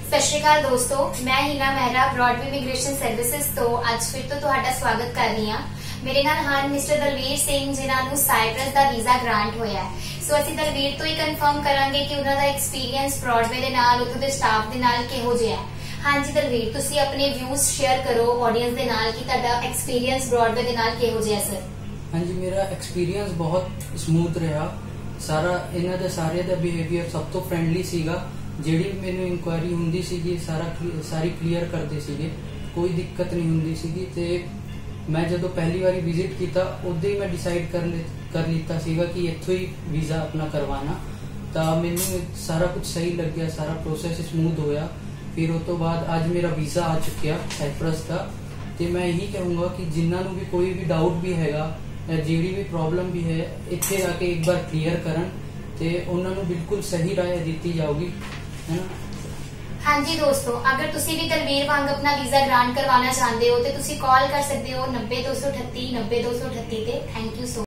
सत श्री अकाल दोस्तों, मैं Heena Mehra Broadway immigration services तो अज फिर तो तुहाडा स्वागत कर रही हाँ। मेरे नाल ਹਨ मिस्टर दलवीर सिंह जिन्हां नूं साइप्रस दा वीजा ग्रांट होया है। सो असीं दलवीर तो ही कन्फर्म करांगे कि उन्हां दा एक्सपीरियंस ब्रॉडवे दे नाल उत्थे दे स्टाफ दे नाल किहो जिहा है। हाँ जी दलवीर, तुसीं अपने व्यूज शेयर करो ऑडियंस दे नाल कि तुहाडा एक्सपीरियंस ब्रॉडवे दे नाल किहो जिहा सर। हाँ जी, मेरा एक्सपीरियंस बहुत स्मूथ रहा। सारा इन्हां दे सारे दा बिहेवियर सब तो फ्रेंडली सीगा। ਜਿਹੜੀ ਮੈਨੂੰ ਇਨਕੁਆਇਰੀ ਹੁੰਦੀ ਸੀਗੀ ਸਾਰੀ ਕਲੀਅਰ ਕਰਦੇ ਸੀਗੇ, ਕੋਈ ਦਿੱਕਤ ਨਹੀਂ ਹੁੰਦੀ ਸੀਗੀ। ਤੇ ਮੈਂ ਜਦੋਂ ਪਹਿਲੀ ਵਾਰੀ ਵਿਜ਼ਿਟ ਕੀਤਾ ਉਦੋਂ ਹੀ ਮੈਂ ਡਿਸਾਈਡ ਕਰ ਲਿੱਤਾ ਸੀਗਾ ਕਿ ਇੱਥੋਂ ਹੀ ਵੀਜ਼ਾ ਆਪਣਾ ਕਰਵਾਣਾ। ਤਾਂ ਮੈਨੂੰ ਸਾਰਾ ਕੁਝ ਸਹੀ ਲੱਗਿਆ, ਸਾਰਾ ਪ੍ਰੋਸੈਸ ਸਮੂਥ ਹੋਇਆ। ਫਿਰ ਉਸ ਤੋਂ ਬਾਅਦ ਅੱਜ ਮੇਰਾ ਵੀਜ਼ਾ ਆ ਚੁੱਕਿਆ ਸਾਈਪਰਸ ਦਾ। ਤੇ ਮੈਂ ਇਹੀ ਕਹੂੰਗਾ ਕਿ ਜਿਨ੍ਹਾਂ ਨੂੰ ਵੀ ਕੋਈ ਵੀ ਡਾਊਟ ਵੀ ਹੈਗਾ ਜਾਂ ਜਿਹੜੀ ਵੀ ਪ੍ਰੋਬਲਮ ਵੀ ਹੈ, ਇੱਥੇ ਆ ਕੇ ਇੱਕ ਵਾਰ ਕਲੀਅਰ ਕਰਨ ਤੇ ਉਹਨਾਂ ਨੂੰ ਬਿਲਕੁਲ ਸਹੀ ਰਾਏ ਦਿੱਤੀ ਜਾਊਗੀ। हाँ जी दोस्तों, अगर तुसी भी दलवीर वांग अपना वीजा ग्रांट करवाना चाहते हो तो तुसी कॉल कर सकते हो 90 238 90 238 ते। Thank you so